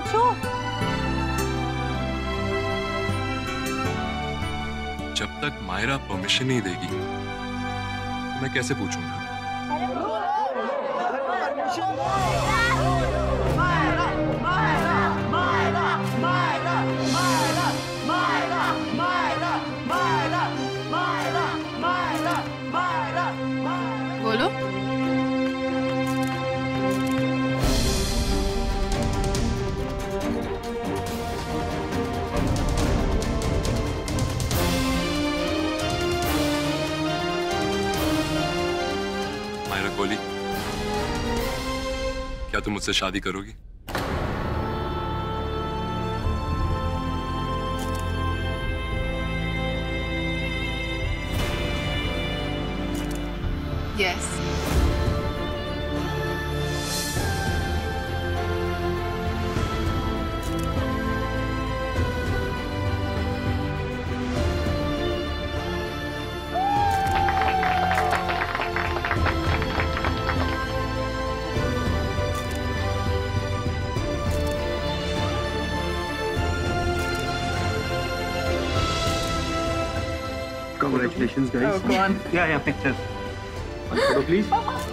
पूछो। जब तक मायरा परमिशन नहीं देगी तो मैं कैसे पूछूंगा? बोलो। मायरा कोहली, क्या तुम मुझसे शादी करोगी? Yes. Congratulations, guys. Oh, go on. Yeah, pictures. One photo, please.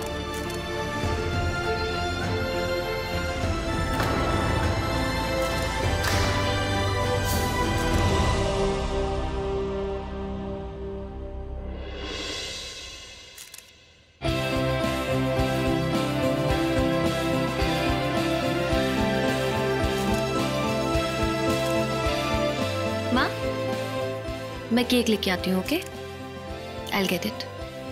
माँ, मैं केक लेके आती हूँ, ओके? I'll get it.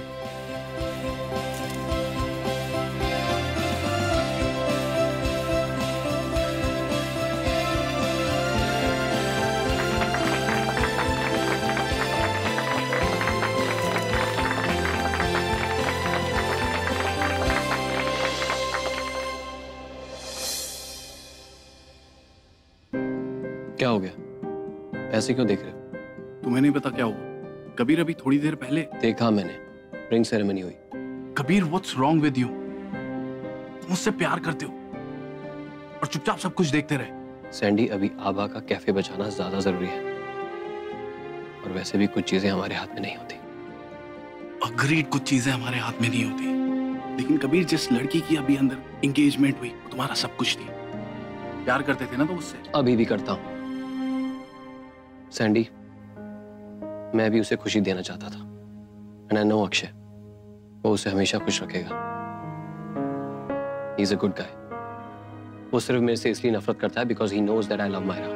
क्या हो गया? ऐसे क्यों देख रहे हो? तुम्हें नहीं पता क्या हुआ? कबीर अभी थोड़ी देर पहले देखा मैंने, रिंग सेरेमनी हुई। Kabir, what's wrong with you? तुम मुझसे प्यार करते हो और चुपचाप सब कुछ देखते रहे। सैंडी, अभी आबा का कैफे बचाना ज्यादा जरूरी है और वैसे भी कुछ चीजें हमारे हाथ में नहीं होती। अग्रीड, कुछ चीजें हमारे हाथ में नहीं होती, लेकिन कबीर जिस लड़की की अभी अंदर एंगेजमेंट हुई वो तुम्हारा सब कुछ थी। प्यार करते थे ना तुम उससे? अभी भी करता हूँ सैंडी, मैं भी उसे खुशी देना चाहता था। एंड आई नो अक्षय, वो उसे हमेशा खुश रखेगा। He is a good guy. वो सिर्फ मेरे से इसलिए नफरत करता है because he knows that I love Myra.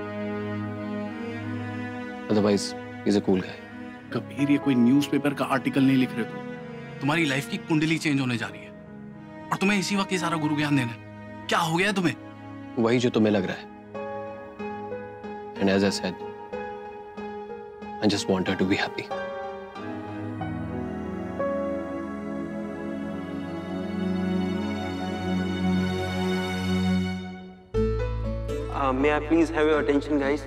Otherwise he is a cool guy. Kabir, ये कोई न्यूज़पेपर का आर्टिकल नहीं लिख रहे हो। तुम्हारी लाइफ की कुंडली चेंज होने जा रही है और तुम्हें इसी वक्त ये सारा गुरु ज्ञान देना है। क्या हो गया है तुम्हें? वही जो तुम्हें लग रहा है। And as I said, I just want her to be happy. May I please have your attention, guys?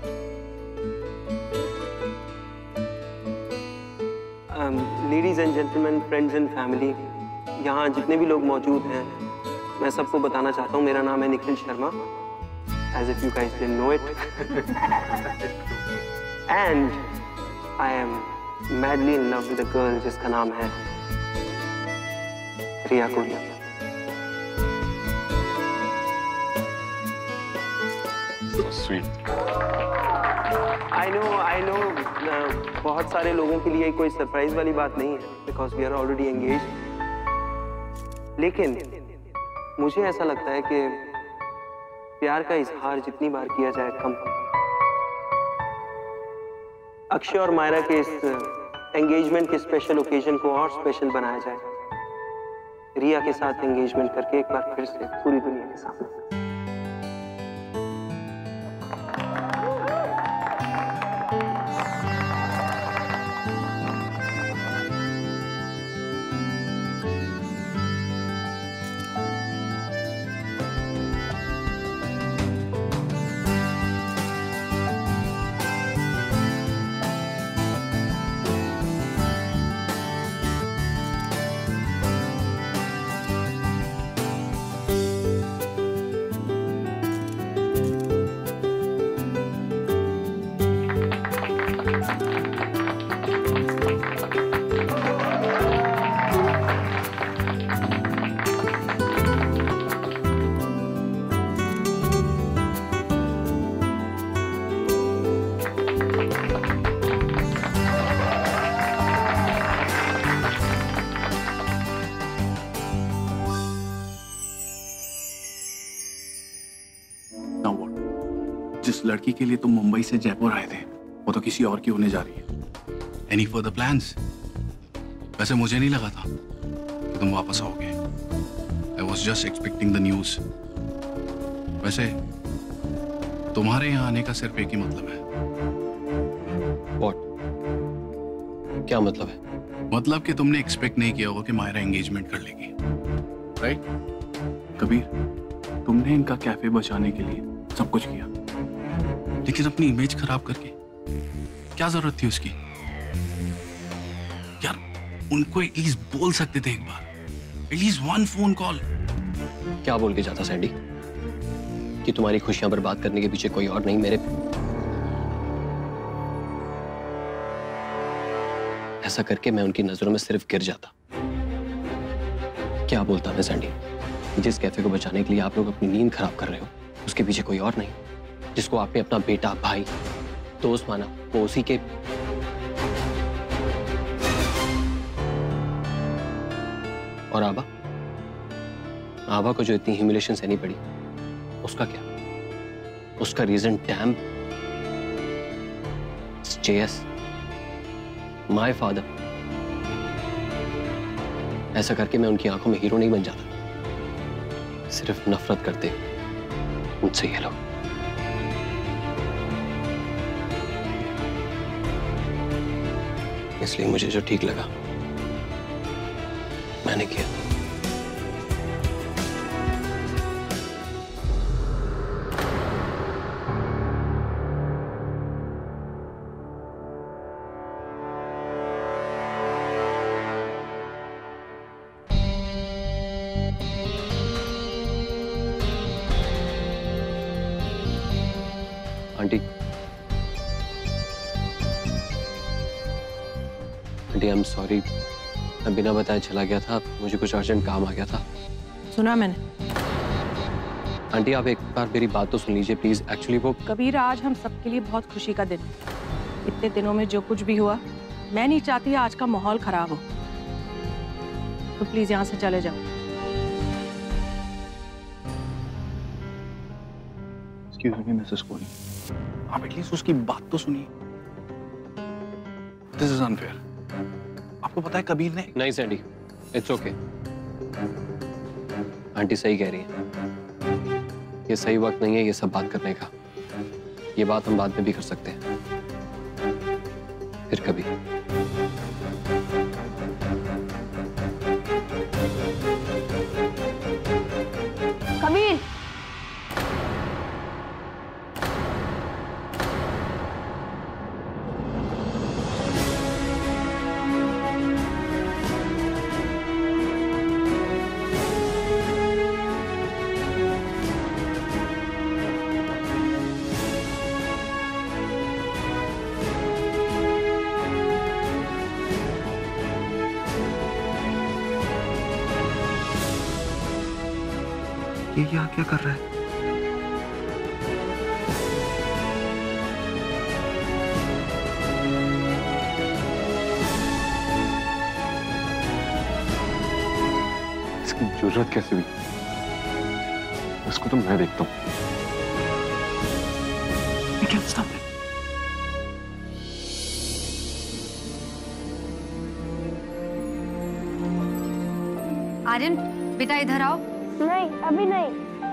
Ladies and gentlemen, friends and family, यहाँ जितने भी लोग मौजूद हैं, मैं सबको बताना चाहता हूँ मेरा नाम है Nikhil Sharma. As if you guys didn't know it. And I am madly in love with a girl जिसका नाम है रिया Kohli. So sweet. I know, बहुत सारे लोगों के लिए कोई सरप्राइज वाली बात नहीं है, because we are already engaged. लेकिन मुझे ऐसा लगता है कि प्यार का इजहार जितनी बार किया जाए कम. अक्षय और मायरा के इस एंगेजमेंट के स्पेशल ओकेजन को और स्पेशल बनाया जाए, रिया के साथ एंगेजमेंट करके एक बार फिर से पूरी दुनिया के सामने. लड़की के लिए तुम मुंबई से जयपुर आए थे, वो तो किसी और की होने जा रही है। Any further plans? वैसे मुझे नहीं लगा था कि तुम वापस आओगे। I was just expecting the news. वैसे तुम्हारे यहाँ आने का सिर्फ एक ही मतलब है। What? क्या मतलब है? मतलब कि तुमने एक्सपेक्ट नहीं किया होगा कि मायरा एंगेजमेंट कर लेगी, राइट? कबीर, तुमने इनका कैफे बचाने के लिए सब कुछ किया, लेकिन अपनी इमेज खराब करके क्या जरूरत थी उसकी? यार, उनको एटलीस्ट बोल सकते थे एक बार, एटलीस्ट वन फोन कॉल। क्या बोल के जाता सैंडी कि तुम्हारी खुशियां बर्बाद करने के पीछे कोई और नहीं, मेरे। ऐसा करके मैं उनकी नजरों में सिर्फ गिर जाता। क्या बोलता मैं सैंडी? जिस कैफे को बचाने के लिए आप लोग अपनी नींद खराब कर रहे हो, उसके पीछे कोई और नहीं, जिसको आपने अपना बेटा, भाई, दोस्त माना, वो उसी के। और आबा को जो इतनी ह्यूमिलेशन सहनी पड़ी, उसका क्या? उसका reason damn JS, my father. ऐसा करके मैं उनकी आंखों में हीरो नहीं बन जाता। सिर्फ नफरत करते मुझसे ये लोग। इसलिए मुझे जो ठीक लगा मैंने किया। आंटी, आई एम सॉरी, मैं बिना बताए चला गया था, मुझे कुछ अर्जेंट काम आ गया था। सुना मैंने। आंटी, आप एक बार मेरी बात तो सुन लीजिए प्लीज। एक्चुअली वो कबीर, आज हम सबके लिए बहुत खुशी का दिन है। इतने दिनों में जो कुछ भी हुआ, मैं नहीं चाहती आज का माहौल खराब हो, तो प्लीज यहाँ से चले जाओ। एक्सक्यूज मी मिसेस कोहली, आप एटलीस्ट उसकी बात तो सुनिए। This is unfair. आपको पता है कबीर ने। नहीं सैंडी, इट्स ओके। आंटी सही कह रही है, ये सही वक्त नहीं है ये सब बात करने का। ये बात हम बाद में भी कर सकते हैं, फिर कभी। कबीर, ये यहाँ क्या कर रहा है? इसकी जरूरत कैसे हुई? इसको तो मैं देखता हूँ। आर्यन, बेटा इधर आओ। नहीं, अभी नहीं।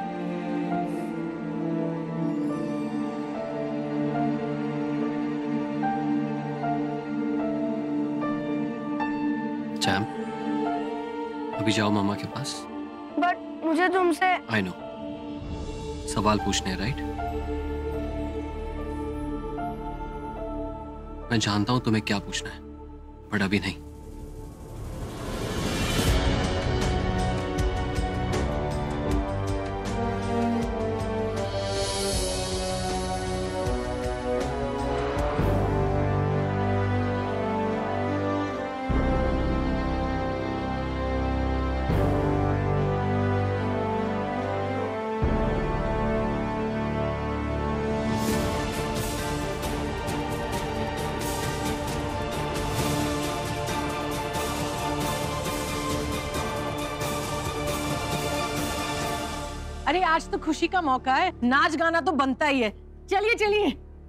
चैम, अभी जाओ मामा के पास। बट मुझे तुमसे। आई नो, सवाल पूछने, राइट? मैं जानता हूं तुम्हें क्या पूछना है, बट अभी नहीं। अरे आज तो खुशी का मौका है, नाच गाना तो बनता ही है। चलिए चलिए।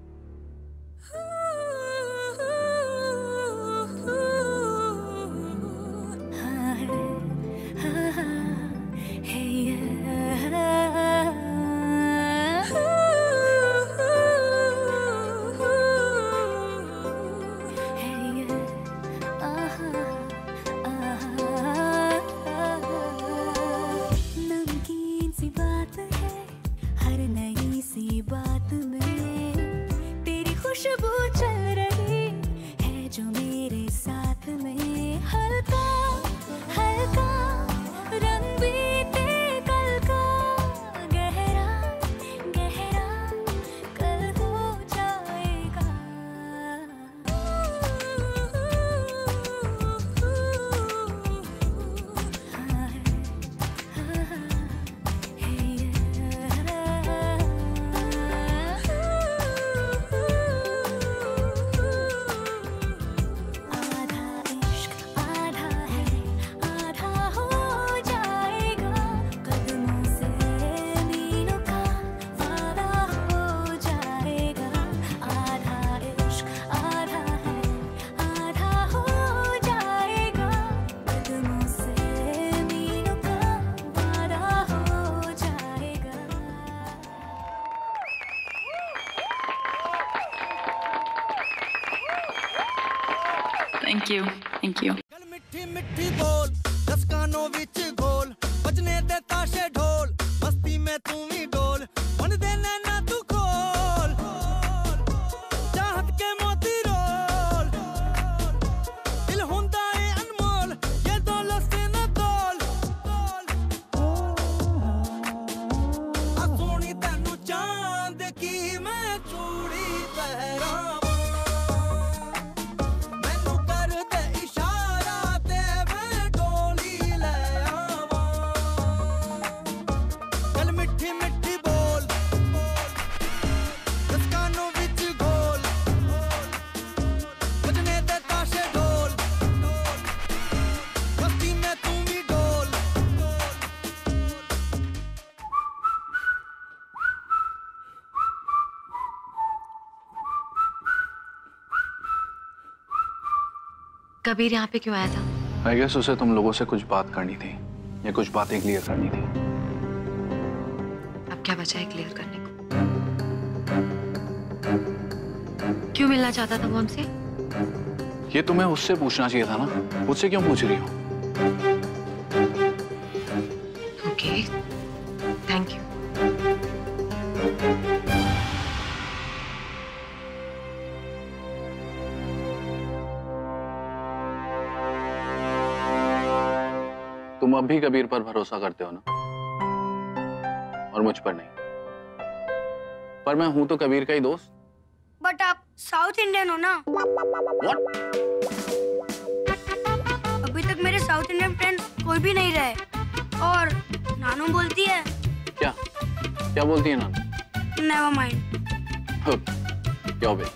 नमकीन सी बात है हर नई सी बात में, तेरी खुशबू चल रही है जो मेरे साथ में। हल्का हल्का रंग बीते कल का, गहरा गहरा कल हो जाएगा। आधा इश्क आधा है, आधा हो जाएगा। कदमों से मीलों का वादा हो जाएगा। आधा इश्क आधा है, आधा हो जाएगा। कदमों से मीलों का वादा हो जाएगा। Thank you thank you. गल मिठी मिठी बोल, दस कानों विच घोल, बजने दे ताशे ढोल, मस्ती में तू भी डोल, मन दे नैना तू खोल, चाहत के मोती रोल, दिल हुंदा है अनमोल, ये दौलत से न तोल। आ सोनी तैनू चांद की मैं चूड़ी पहरावां, मैनू कर दे इशारा ते मैं डोली ले आवां। गल मिठी मिठी बोल, दस कानों विच घोल, बजने दे ताशे ढोल, मस्ती में तू भी डोल। कबीर यहाँ पे क्यों आया था? आई गेस उसे तुम लोगों से कुछ बात करनी थी, या कुछ बातें क्लियर करनी थी। अब क्या बचा है क्लियर करने को? क्यों मिलना चाहता था वो हमसे? ये तुम्हें उससे पूछना चाहिए था ना, मुझसे क्यों पूछ रही हो? Okay thank you. तुम अब भी कबीर पर भरोसा करते हो ना, और मुझ पर नहीं। पर मैं हूं तो कबीर का ही दोस्त। बट आप साउथ इंडियन हो ना। What? अभी तक मेरे साउथ इंडियन फ्रेंड्स कोई भी नहीं रहे, और नानू बोलती है। क्या क्या बोलती है नाना? Never mind. क्या हो बे?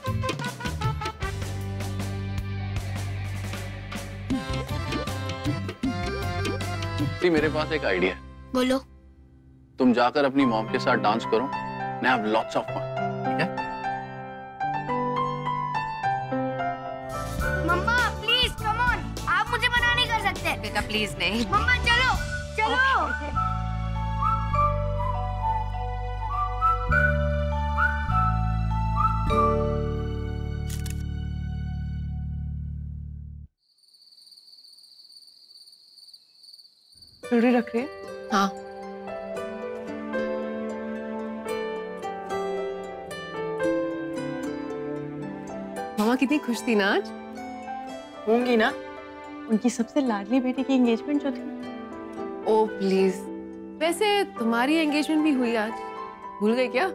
मेरे पास एक आइडिया है। बोलो। तुम जाकर अपनी मॉम के साथ डांस करो, and have lots of fun, ठीक है? मम्मा प्लीज कम ऑन, आप मुझे मना नहीं कर सकते। बेटा प्लीज नहीं। मम्मा चलो चलो। रोटी रख रही है? हाँ मामा कितनी खुश थी ना आज। होंगी ना, उनकी सबसे लाडली बेटी की एंगेजमेंट जो थी। ओ प्लीज, वैसे तुम्हारी एंगेजमेंट भी हुई आज, भूल गए क्या?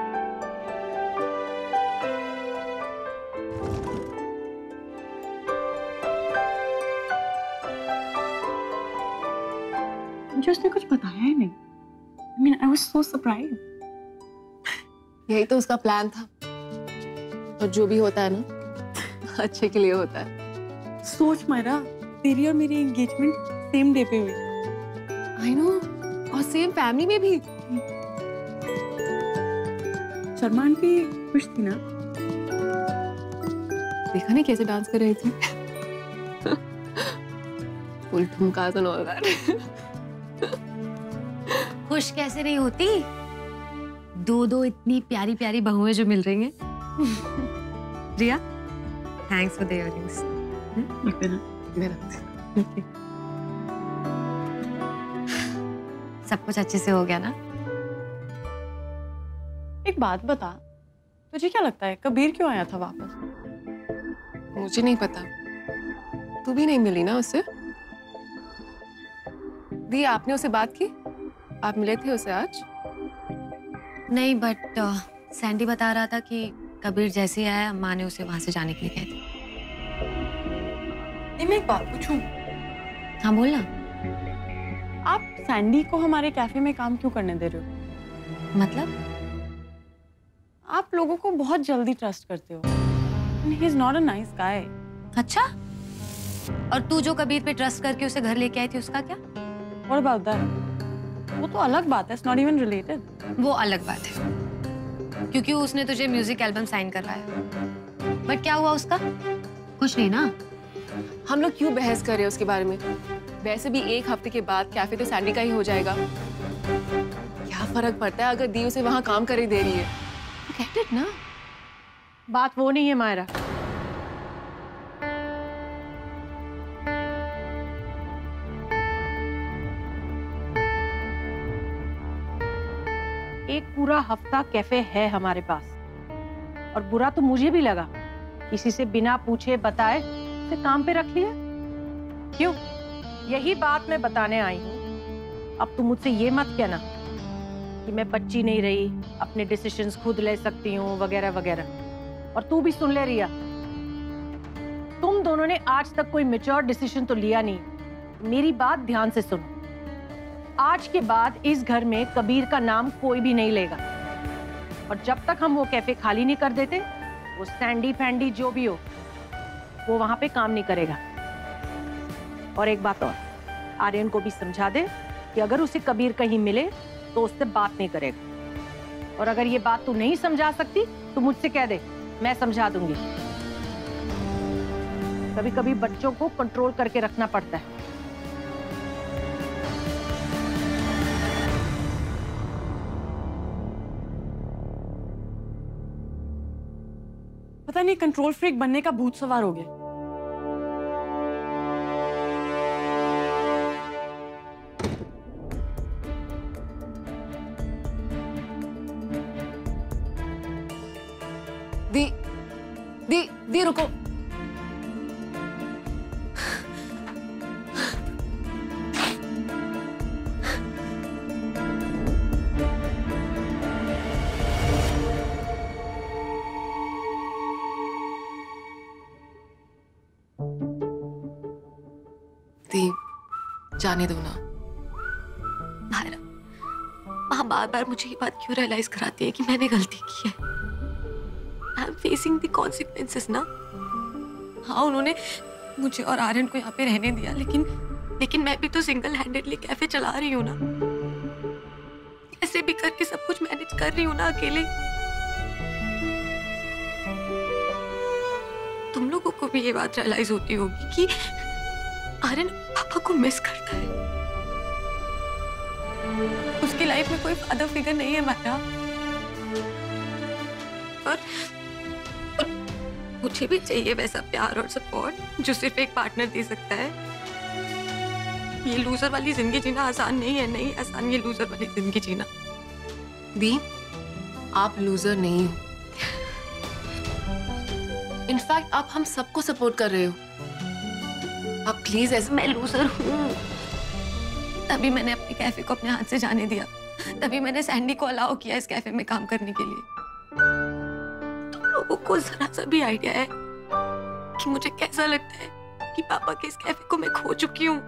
मुझे उसने कुछ बताया ही नहीं। I mean, I was so surprised. यही तो उसका प्लान था, और जो भी होता है ना अच्छे के लिए होता है। सोच मायरा, तेरी और मेरी एंगेजमेंट सेम डे पे हुई। आई नो, और सेम फैमिली में भी। शर्मा आंटी खुश थी ना? देखा नहीं कैसे डांस कर रही थी? फुल ठुमका तो ऑल दैट। खुश कैसे नहीं होती? दो इतनी प्यारी प्यारी बहुएं जो मिल रही हैं। Riya, thanks for the earrings. सब कुछ अच्छे से हो गया ना? एक बात बता, तुझे क्या लगता है कबीर क्यों आया था वापस? मुझे नहीं पता, तू भी नहीं मिली ना उससे? दी, आपने उससे बात की? आप मिले थे उसे आज? नहीं, बट सैंडी बता रहा था कि कबीर जैसे ही आया माँ ने उसे वहां से जाने के लिए कह दिया। मैं एक बात पूछूं? हाँ बोलना। आप सैंडी को हमारे कैफे में काम क्यों करने दे रहे हो? मतलब? आप लोगों को बहुत जल्दी ट्रस्ट करते हो। And he is not a nice guy. अच्छा, और तू जो कबीर पे ट्रस्ट करके उसे घर लेके आई थी उसका क्या? What about that? वो तो अलग बात है, it's not even related. वो अलग बात है, क्योंकि उसने तुझे म्यूजिक एल्बम साइन करवाया। बट क्या हुआ उसका? कुछ नहीं ना। हम लोग क्यों बहस कर रहे हैं उसके बारे में? वैसे भी एक हफ्ते के बाद कैफे तो सैंडी का ही हो जाएगा। क्या फर्क पड़ता है अगर दी उसे वहां काम करे दे रही है? Get it ना? बात वो नहीं है मायरा। एक पूरा हफ्ता कैफे है हमारे पास, और बुरा तो मुझे भी लगा, किसी से बिना पूछे बताए उसे काम पे रख लिया। क्यों? यही बात मैं बताने आई हूँ। अब तुम मुझसे ये मत कहना कि मैं बच्ची नहीं रही, अपने डिसीजंस खुद ले सकती हूँ वगैरह वगैरह। और तू भी सुन ले रिया, तुम दोनों ने आज तक कोई मैच्योर डिसीजन तो लिया नहीं। मेरी बात ध्यान से सुनो। आज के बाद इस घर में कबीर का नाम कोई भी नहीं लेगा, और जब तक हम वो कैफे खाली नहीं कर देते, वो सैंडी फैंडी जो भी हो वो वहां पे काम नहीं करेगा। और एक बात और, आर्यन को भी समझा दे कि अगर उसे कबीर कहीं मिले तो उससे बात नहीं करेगा। और अगर ये बात तू नहीं समझा सकती तो मुझसे कह दे, मैं समझा दूंगी। कभी कभी बच्चों को कंट्रोल करके रखना पड़ता है। पता नहीं कंट्रोल फ्रीक बनने का भूत सवार हो गया। दी रुको। दी, जाने दो ना। मायरा, माँ बार बार मुझे ये बात क्यों रियलाइज कराती है कि मैंने गलती की है? I'm facing the consequences ना। हाँ, उन्होंने मुझे और आर्यन को यहाँ पे रहने दिया, लेकिन मैं भी तो सिंगल हैंडेडली कैफे चला रही हूँ ना। कैसे भी करके सब कुछ मैनेज कर रही हूँ ना अकेले। तुम लोगों को भी ये बात रियलाइज होती होगी कि आर्यन पापा को मिस करता है। उसकी लाइफ में कोई फादर फिगर नहीं है मायरा, और मुझे भी चाहिए वैसा प्यार और सपोर्ट जो सिर्फ एक पार्टनर दे सकता है। ये लूजर वाली जिंदगी जीना आसान नहीं है, नहीं आसान ये लूजर वाली जिंदगी जीना। दी, आप लूजर नहीं हो। इनफैक्ट आप हम सबको सपोर्ट कर रहे हो। आप प्लीज ऐसे। मैं लूजर हूँ, तभी मैंने अपने कैफे को अपने हाथ से जाने दिया, तभी मैंने सैंडी को अलाउ किया इस कैफे में काम करने के लिए। तुम लोगों को जरा सा भी आइडिया है कि मुझे कैसा लगता है कि पापा के इस कैफे को मैं खो चुकी हूँ।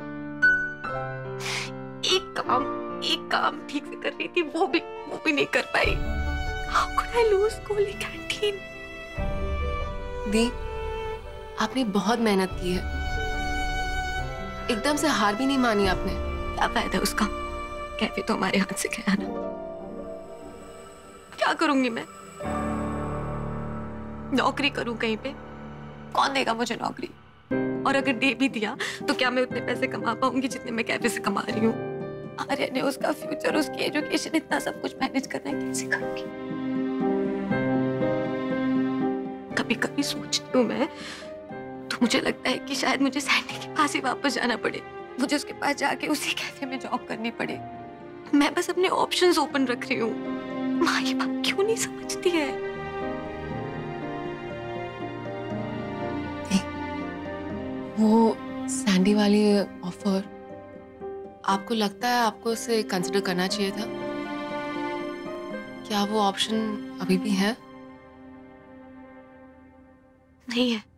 एक काम ठीक से कर रही थी, वो भी नहीं कर पाई। How could I lose Koli canteen? दी, आपने बहुत मेहनत की है, एकदम से हार भी नहीं मानी आपने। क्या फायदा उसका? कैफे तो हमारे हाथ से गया ना। क्या करूंगी मैं? नौकरी करूं कहीं पे? कौन देगा मुझे नौकरी? और अगर दे भी दिया तो क्या मैं उतने पैसे कमा पाऊंगी जितने मैं कैफे से कमा रही हूँ? आर्य ने उसका फ्यूचर, उसकी एजुकेशन, इतना सब कुछ मैनेज करना है, कैसे करूंगी? कभी कभी सोचती हूँ मैं तो मुझे लगता है कि शायद मुझे सैंडी के पास ही वापस जाना पड़े, मुझे उसके पास जाके उसी कैफे में जॉब करनी पड़े। मैं बस अपने ऑप्शंस ओपन रख रही हूँ। माँ ये बात क्यों नहीं समझती है? वो सैंडी वाली ऑफर, आपको लगता है आपको उसे कंसिडर करना चाहिए था? क्या वो ऑप्शन अभी भी है? नहीं है।